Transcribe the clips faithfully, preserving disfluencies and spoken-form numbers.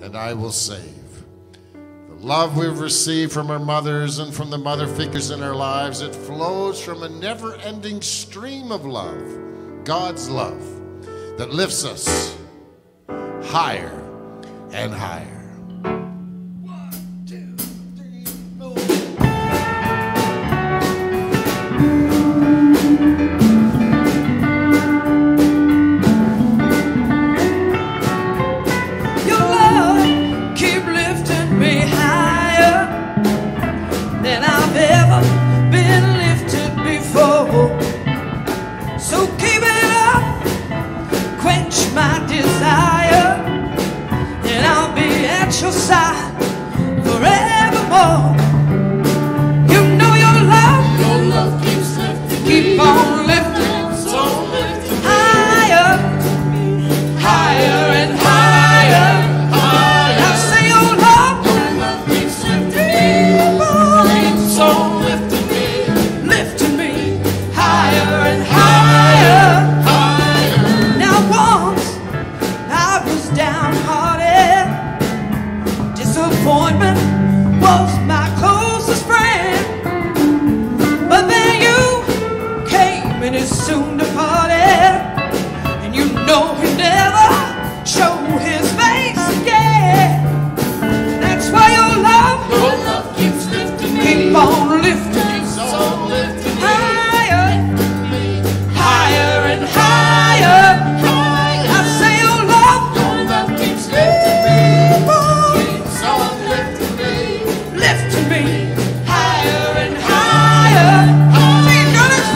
and I will save. The love we've received from our mothers and from the mother figures in our lives, it flows from a never-ending stream of love, God's love, that lifts us higher and higher. Your side forevermore. You know your love, your love keeps lifting, keep on lifting, so lifting higher, higher and higher, higher. I say your love, your love keeps lifting, keeps on lifting me, lifting me higher and higher, higher. Now once I was downhearted. Disappointment was my closest friend, but then you came and it's soon departed, and you know he never showed his face again. That's why your love, your love keeps lifting me, keep on lifting, keeps on lifting higher, higher and higher, higher. I say your love, your love keeps lifting me. Lifting me higher and higher. See, Kurtis?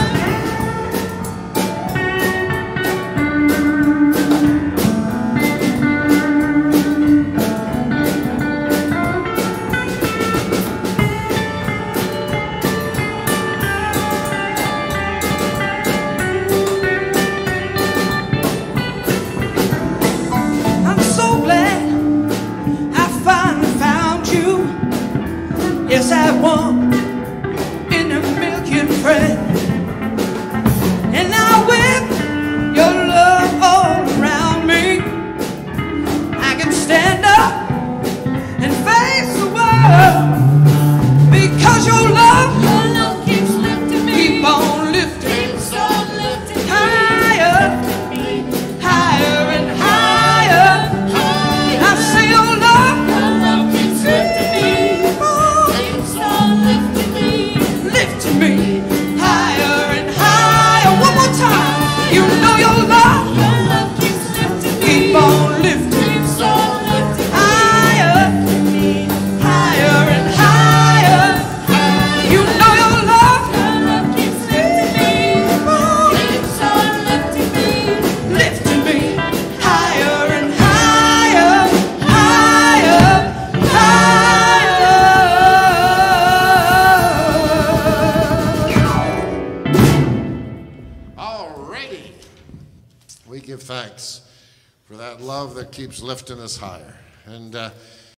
I'm so glad I finally found you. Yes, I won in a million friends, and now with your love all around me, I can stand up and face the world, because your love, your love keeps lifting me, keep on lifting, keeps on lifting higher, higher and higher, higher. I say your love, your love keeps lifting me. Lifting me higher and higher. One more time. You know your love, your love keeps lifting me. Keep on lifting, keeps on lifting higher, higher and higher. You know your love, your love keeps lifting me, keeps on lifting me, lifting me higher and higher, higher, higher. We give thanks for that love that keeps lifting us higher. And uh,